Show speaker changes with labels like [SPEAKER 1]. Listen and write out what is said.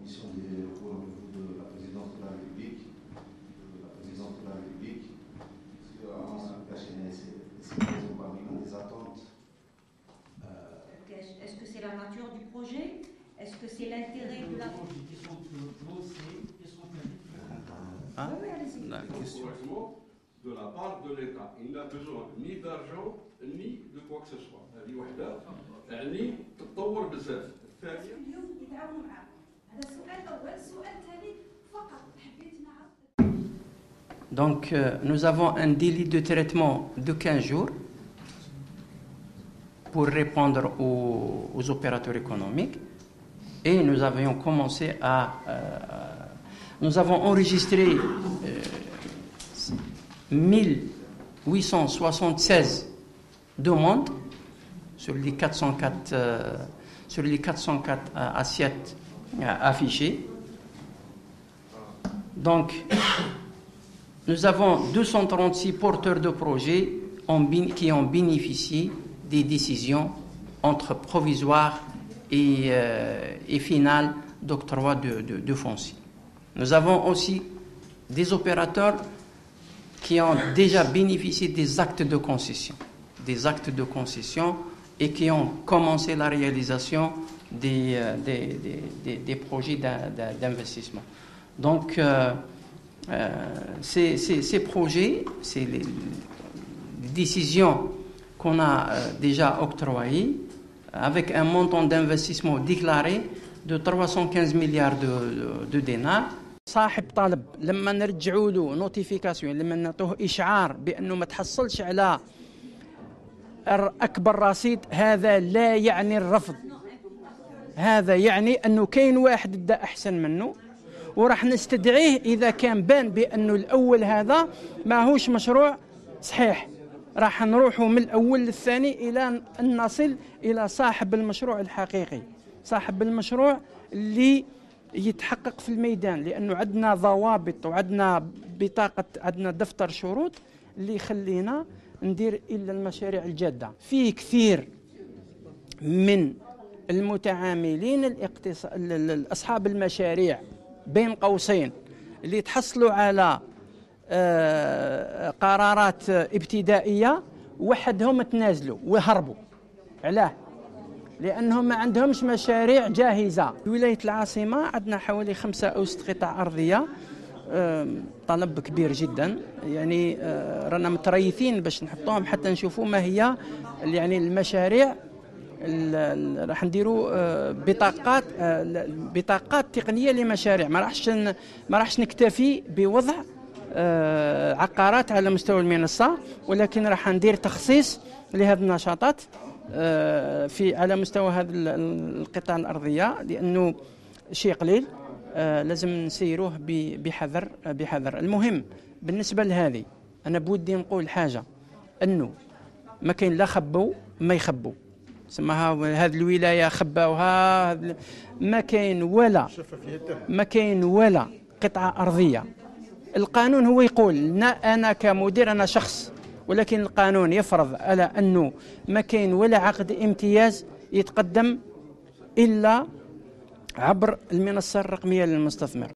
[SPEAKER 1] commission des recours au niveau de la présidence de la République. Des attentes.
[SPEAKER 2] Est-ce que c'est la nature du projet? Est-ce que c'est l'intérêt de la...
[SPEAKER 3] Oui, allez-y. De la part de l'État. Il n'a besoin ni d'argent, ni de quoi que ce soit. هذه وحدة يعني تتطور بزاف. الثانية اليوم يتعاونوا معاكم. هذا السؤال الأول، السؤال الثاني فقط حبيت نعرف.
[SPEAKER 4] Donc, nous avons un délai de traitement de 15 jours pour répondre aux opérateurs économiques. Et nous avions commencé nous avons enregistré 1876 demandes sur les 404 assiettes affichées. Donc, nous avons 236 porteurs de projets qui ont bénéficié des décisions entre provisoires et finales d'octroi de foncier. Nous avons aussi des opérateurs qui ont déjà bénéficié des actes de concession et qui ont commencé la réalisation des projets d'investissement. Donc, ces projets, c'est les décisions qu'on a déjà octroyées avec un montant d'investissement déclaré de 315 milliards de dinars. صاحب طالب لما نرجعوا له نوتيفيكاسيون، لما نعطوه إشعار بأنه ما تحصلش على أكبر رصيد، هذا لا يعني الرفض، هذا يعني أنه كاين واحد دا أحسن منه وراح نستدعيه إذا كان بان بأنه الأول هذا ماهوش مشروع صحيح، راح نروحوا من الأول للثاني إلى أن نصل إلى صاحب المشروع الحقيقي، صاحب المشروع اللي يتحقق في الميدان، لأنه عندنا ضوابط وعندنا بطاقة، عندنا دفتر شروط اللي يخلينا ندير إلا المشاريع الجادة. في كثير من المتعاملين أصحاب المشاريع بين قوسين اللي تحصلوا على قرارات ابتدائية وحدهم تنازلوا وهربوا. علاه؟ لأنهم ما عندهمش مشاريع جاهزة. في ولاية العاصمة عندنا حوالي 5 أو 6 قطع أرضية، طلب كبير جدا، يعني رانا متريثين باش نحطوهم حتى نشوفوا ما هي يعني المشاريع. راح نديروا بطاقات تقنية لمشاريع، ما راحش نكتفي بوضع عقارات على مستوى المنصة، ولكن راح ندير تخصيص لهذه النشاطات على مستوى هذه القطع الأرضية، لأنه شيء قليل، لازم نسيروه بحذر. المهم بالنسبة لهذه، أنا بودي نقول حاجة، أنه ما كاين لا خبوا ما يخبوا، سماها هذه الولاية خباوها، ما كاين ولا قطعة أرضية. القانون هو يقول أنا كمدير أنا شخص، ولكن القانون يفرض على أنه ما كاين ولا عقد امتياز يتقدم إلا عبر المنصة الرقمية للمستثمر.